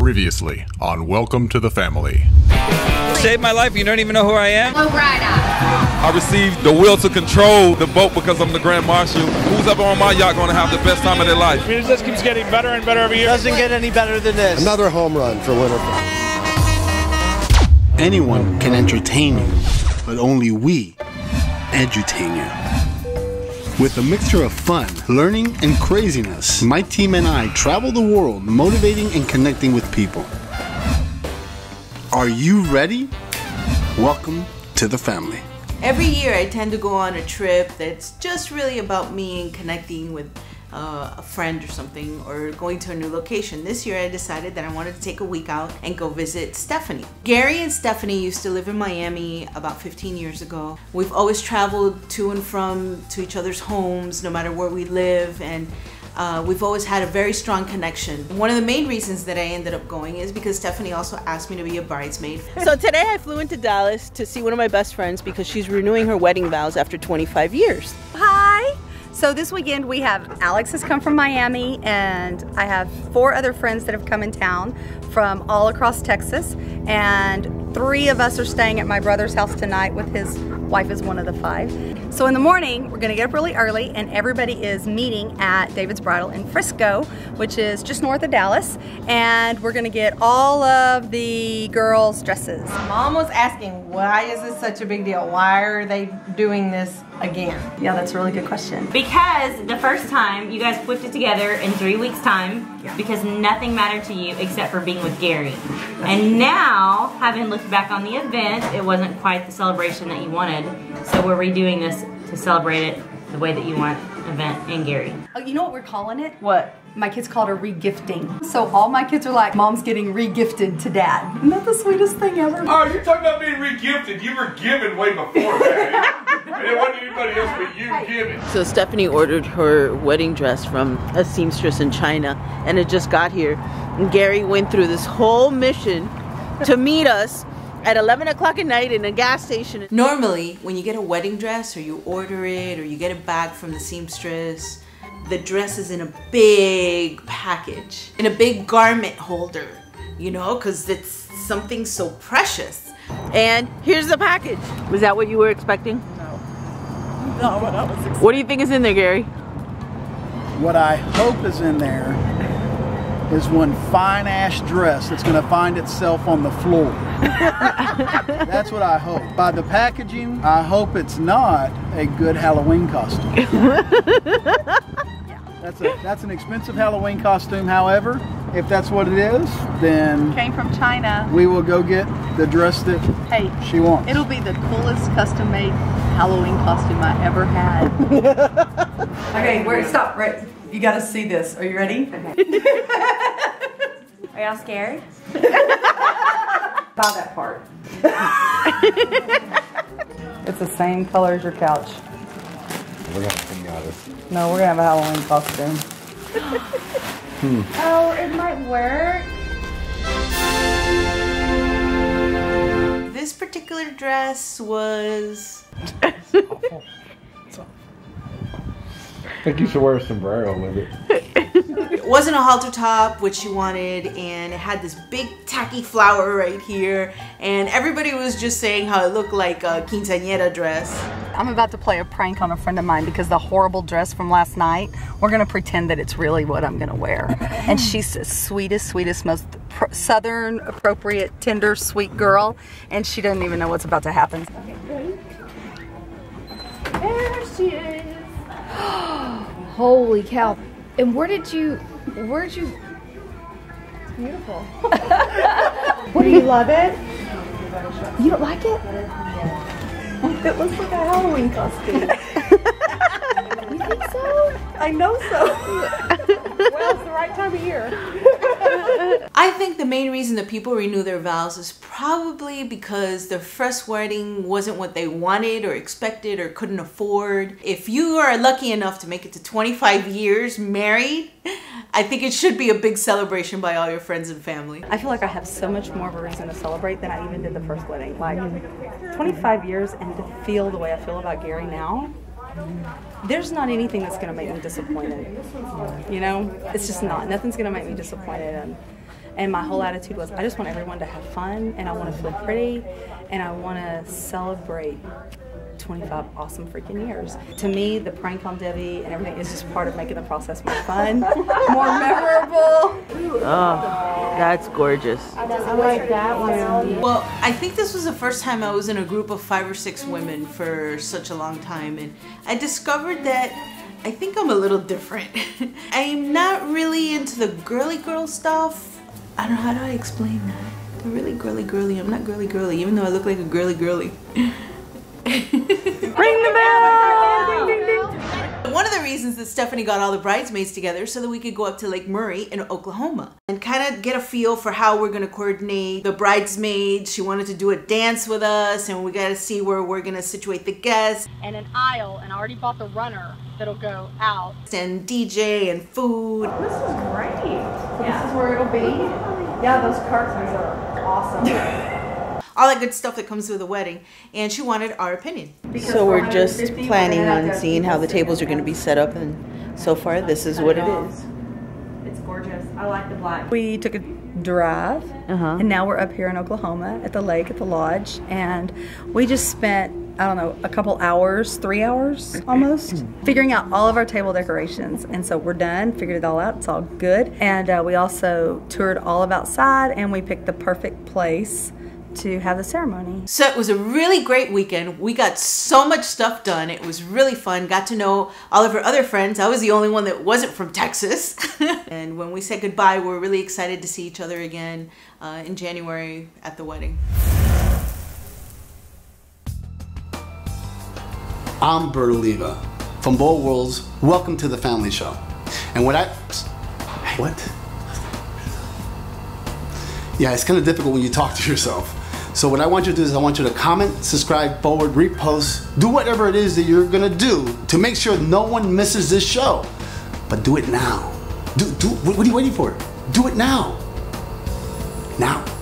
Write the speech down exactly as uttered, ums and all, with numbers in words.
Previously on Welcome to the Family. Saved my life, you don't even know who I am? Bridal. I received the will to control the boat because I'm the Grand Marshal. Who's ever on my yacht going to have the best time of their life? I mean, it just keeps getting better and better every year. Doesn't get any better than this. Another home run for Winterfell. Anyone can entertain you, but only we edutain you. With a mixture of fun, learning, and craziness, my team and I travel the world motivating and connecting with people. Are you ready? Welcome to the family. Every year I tend to go on a trip that's just really about me and connecting with uh, a friend or something, or going to a new location. This year I decided that I wanted to take a week out and go visit Stephanie. Gary and Stephanie used to live in Miami about fifteen years ago. We've always traveled to and from to each other's homes, no matter where we live, and Uh, we've always had a very strong connection. One of the main reasons that I ended up going is because Stephanie also asked me to be a bridesmaid. So today I flew into Dallas to see one of my best friends because she's renewing her wedding vows after twenty-five years. Hi! So this weekend we have, Alex has come from Miami, and I have four other friends that have come in town from all across Texas, and three of us are staying at my brother's house tonight with his wife is one of the five. So in the morning, we're gonna get up really early, and everybody is meeting at David's Bridal in Frisco, which is just north of Dallas, and we're gonna get all of the girls' dresses. Mom was asking, why is this such a big deal? Why are they doing this again? Yeah, that's a really good question. Because the first time you guys whipped it together in three weeks time, Yeah. because nothing mattered to you except for being with Gary. And now, having looked back on the event, it wasn't quite the celebration that you wanted. So we're redoing this to celebrate it the way that you want event and Gary. Oh, you know what we're calling it? What? My kids called her re-gifting. So all my kids are like, Mom's getting re-gifted to Dad. Isn't that the sweetest thing ever? Oh, you're talking about being re-gifted. You were given way before that. And it wasn't anybody else but you giving. So Stephanie ordered her wedding dress from a seamstress in China, and it just got here. And Gary went through this whole mission to meet us at eleven o'clock at night in a gas station. Normally, when you get a wedding dress or you order it or you get it back from the seamstress, the dress is in a big package, in a big garment holder, you know, because it's something so precious. And here's the package. Was that what you were expecting? No. Not what I was expecting. What do you think is in there, Gary? What I hope is in there is one fine ash dress that's going to find itself on the floor. That's what I hope. By the packaging, I hope it's not a good Halloween costume. That's a that's an expensive Halloween costume. However, if that's what it is, then Came from China. we will go get the dress that Hey, she wants. it'll be the coolest custom-made Halloween costume I ever had. Okay, where stop, right. You gotta see this. Are you ready? Okay. Are y'all scared? By that part. It's the same color as your couch. We're gonna have pinatas. No, we're gonna have a Halloween costume. hmm. Oh, it might work. This particular dress was... It's awful. It's awful. I think you should wear a sombrero with it. It wasn't a halter top, which she wanted, and it had this big tacky flower right here, and everybody was just saying how it looked like a quinceañera dress. I'm about to play a prank on a friend of mine because the horrible dress from last night, we're gonna pretend that it's really what I'm gonna wear. And she's the sweetest, sweetest, most pr southern, appropriate, tender, sweet girl, and she doesn't even know what's about to happen. There she is. Holy cow. And where did you, where did you, it's beautiful. What, do you love it? You don't like it? It looks like a Halloween costume. You think so? I know so. Well, it's the right time of year. I think the main reason that people renew their vows is probably because their first wedding wasn't what they wanted or expected or couldn't afford. If you are lucky enough to make it to twenty-five years married, I think it should be a big celebration by all your friends and family. I feel like I have so much more of a reason to celebrate than I even did the first wedding. Like twenty-five years, and to feel the way I feel about Gary now, there's not anything that's going to make me disappointed. You know, it's just not. Nothing's going to make me disappointed. And And my whole attitude was, I just want everyone to have fun, and I want to feel pretty, and I want to celebrate twenty-five awesome freaking years. To me, the prank on Debbie and everything is just part of making the process more fun, more memorable. Oh, that's gorgeous. I like that one. Well, I think this was the first time I was in a group of five or six women for such a long time, and I discovered that I think I'm a little different. I'm not really into the girly girl stuff. I don't know, how do I explain that? The really girly girly. I'm not girly girly, even though I look like a girly girly. Ring the bell! Ding, ding, ding. One of the reasons that Stephanie got all the bridesmaids together so that we could go up to Lake Murray in Oklahoma and kind of get a feel for how we're going to coordinate the bridesmaids. She wanted to do a dance with us, and we got to see where we're going to situate the guests. And an aisle, and I already bought the runner that'll go out. And D J and food. This is great. So yeah. This is where it'll be? Yeah, those curtains are awesome. All that good stuff that comes with a wedding, and she wanted our opinion. So we're just planning on seeing how the tables are going to be set up, and so far this is what it is. It's gorgeous. I like the black. We took a drive, uh-huh. and now we're up here in Oklahoma at the lake, at the lodge, and we just spent, I don't know, a couple hours, three hours almost, figuring out all of our table decorations. And so we're done, figured it all out, it's all good. And uh, we also toured all of outside, and we picked the perfect place to have the ceremony. So it was a really great weekend. We got so much stuff done. It was really fun. Got to know all of her other friends. I was the only one that wasn't from Texas. And when we said goodbye, we were really excited to see each other again uh, in January at the wedding. I'm Bridal from BOWAworld's Welcome to the Family Show. And what I... Hey, what? Yeah, it's kind of difficult when you talk to yourself. So what I want you to do is I want you to comment, subscribe, forward, repost, do whatever it is that you're gonna do to make sure no one misses this show. But do it now. Do, do, what are you waiting for? Do it now. Now.